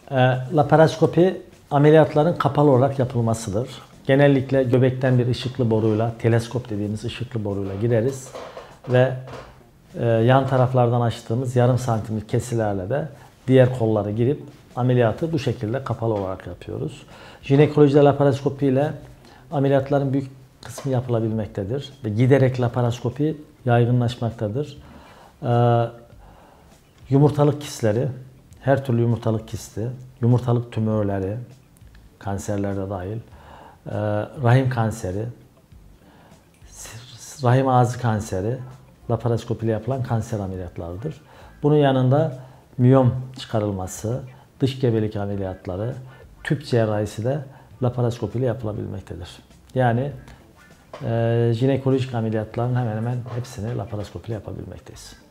Laparoskopi ameliyatların kapalı olarak yapılmasıdır. Genellikle göbekten bir ışıklı boruyla, teleskop dediğimiz ışıklı boruyla gireriz ve yan taraflardan açtığımız yarım santimlik kesilerle de diğer kolları girip ameliyatı bu şekilde kapalı olarak yapıyoruz. Jinekolojide laparoskopi ile ameliyatların büyük kısmı yapılabilmektedir ve giderek laparoskopi yaygınlaşmaktadır. Yumurtalık kistleri, her türlü yumurtalık kisti, yumurtalık tümörleri, kanserlerde dahil, rahim kanseri, rahim ağzı kanseri, laparoskopi ile yapılan kanser ameliyatlarıdır. Bunun yanında miyom çıkarılması, dış gebelik ameliyatları, tüp cerrahisi de laparoskopi ile yapılabilmektedir. Yani jinekolojik ameliyatların hemen hemen hepsini laparoskopi ile yapabilmekteyiz.